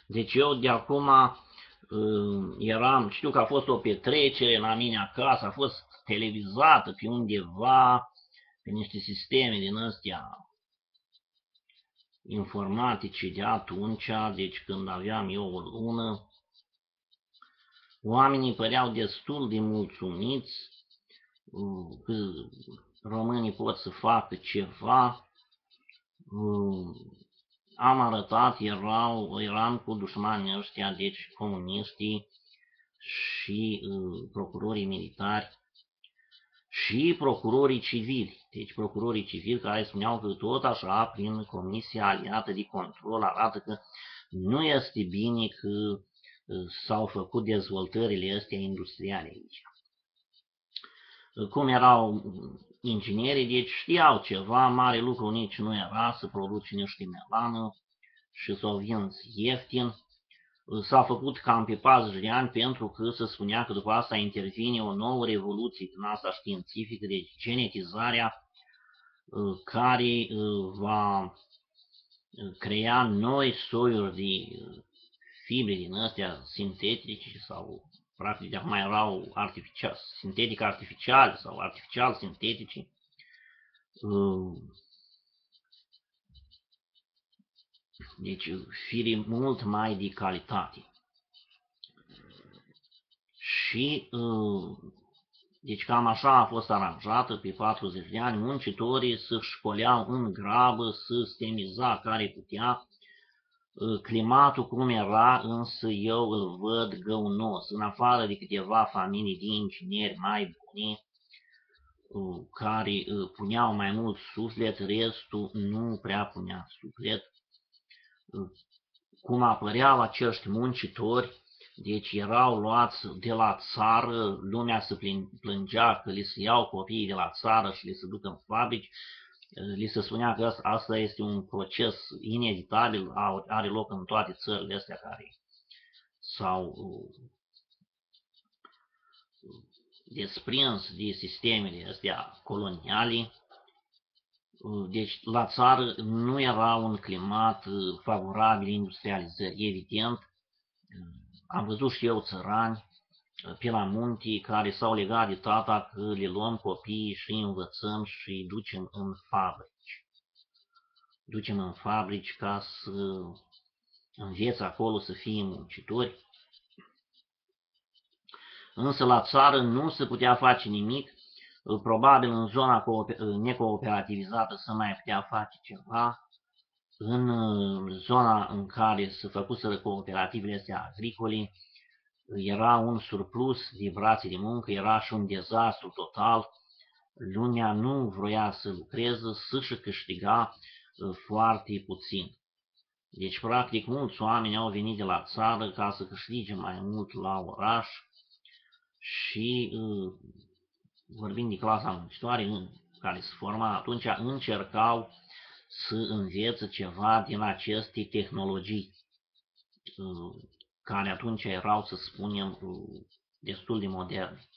Deci eu de acum știu că a fost o petrecere la mine acasă, a fost televizată pe undeva, pe niște sisteme din astea informatice de atunci, deci când aveam eu o lună, oamenii păreau destul de mulțumiți că românii pot să facă ceva. Am arătat, eram cu dușmanii ăștia, deci comuniștii și procurorii militari și procurorii civili. Deci procurorii civili care spuneau că tot așa, prin Comisia Aliată de Control, arată că nu este bine că s-au făcut dezvoltările astea industriale aici. Cum erau inginerii, deci știau ceva, mare lucru nici nu era să produci niște melană și să o vinzi ieftin. S-a făcut cam pe 40 de ani pentru că se spunea că după asta intervine o nouă revoluție din asta științifică, deci genetizarea care va crea noi soiuri de fibre din astea sintetice sau practic de acum erau sintetic artificiale sau artificial sintetice. Deci fire mult mai de calitate. Și deci cam așa a fost aranjată pe 40 de ani, muncitorii se școleau în grabă, se stemiza care putea. Climatul cum era, însă eu îl văd găunos, în afară de câteva familii de ingineri mai buni, care puneau mai mult suflet, restul nu prea punea suflet. Cum apăreau acești muncitori, deci erau luați de la țară, lumea se plângea că li se iau copiii de la țară și li se duc în fabrici, li se spunea că asta este un proces inevitabil, are loc în toate țările astea care s-au desprins de sistemele astea coloniale. Deci la țară nu era un climat favorabil industrializării, evident. Am văzut și eu țărani pe la munte care s-au legat de tata că le luăm copiii și îi învățăm și îi ducem în fabrici. Ducem în fabrici ca să învețe acolo să fie muncitori. Însă la țară nu se putea face nimic. Probabil în zona necooperativizată se mai putea face ceva. În zona în care se făcuseră cooperativele astea agricole, era un surplus de brațe de muncă, era și un dezastru total. Lumea nu vroia să lucreze, să-și câștiga foarte puțin. Deci, practic, mulți oameni au venit de la țară ca să câștige mai mult la oraș și, vorbind de clasa muncitoare care se forma atunci, încercau să învețe ceva din aceste tehnologii, care atunci erau, să spunem, destul de moderne.